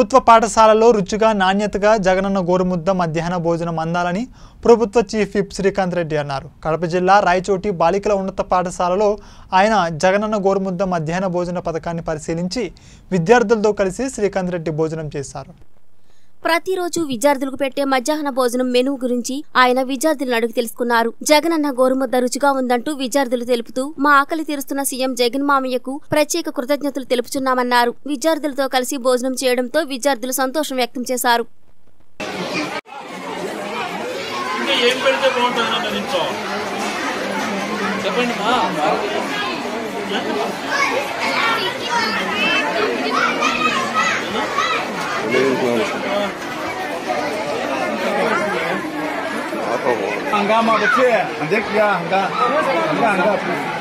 ప్రభుత్వ పాఠశాలలో రుచిగా నాణ్యతగా జగనన్న గోరుముద్ద మధ్యాహ్న భోజనం అందాలని ప్రభుత్వ చీఫ్ విప్ శ్రీకాంత్ రెడ్డి అన్నారు. కడప జిల్లా రాయచోటి బాలికల ఉన్నత పాఠశాలలో ఆయన జగనన్న గోరుముద్ద మధ్యాహ్న భోజన పథకాన్ని పరిశీలించి విద్యార్థులతో కలిసి శ్రీకాంత్ రెడ్డి భోజనం చేశారు. ప్రతిరోజు విద్యార్థులకు పెట్టే మధ్యాహ్న భోజనం మెనూ గురించి ఆయన విద్యార్థులను అడిగి తెలుసుకున్నారు. జగనన్న గోరుముద్ద రుచిగా ఉందంటూ విద్యార్థులు తెలుపుతూ మా ఆకలి తీరుస్తున్న సీఎం జగన్ మామయ్యకు ప్రత్యేక కృతజ్ఞతలు తెలుపుచున్నామన్నారు. విద్యార్థులతో కలిసి భోజనం చేయడంతో విద్యార్థులు సంతోషం వ్యక్తం చేశారు. हंगामा बच्चे देख क्या हंगा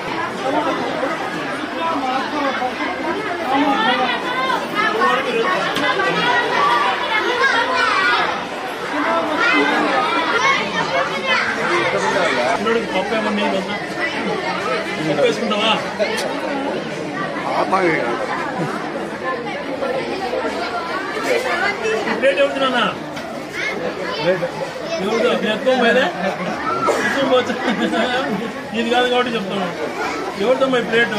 ఇది కాదు కాబట్టి చెప్తాను. ఎవరిదమ్మా ఈ ప్లేటు?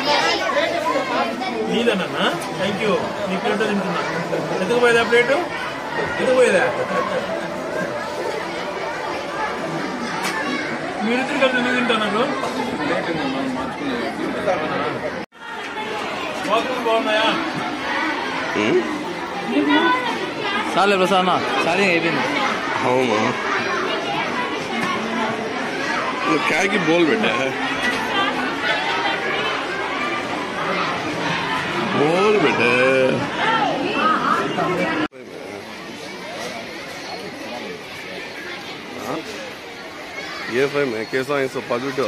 నీదేనన్నా? Thank you. నీ ప్లేట్ తింటున్నా. ఎందుకు పోయేదా ప్లేటు? ఎందుకు పోయేదా? మీరిద్దరు కలిసి ఎందుకు తింటున్నారు? బాగున్నాయా? చాలే ప్రసాద్ చాలే అయిపోయింది. అవునా? क्या की बोल बेटा है बोल बेटा ये भाई मैं कैसा है सब पॉजिटिव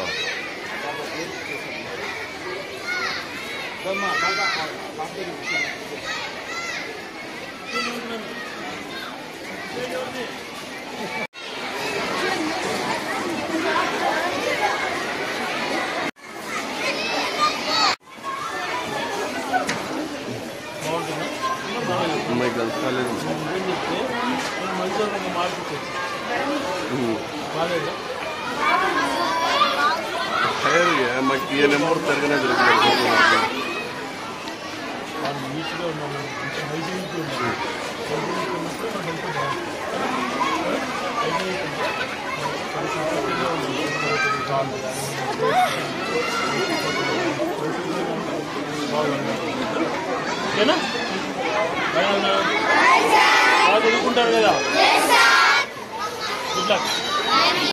ये नंबर तरगने చదువుకుంటారు కదా. Good luck.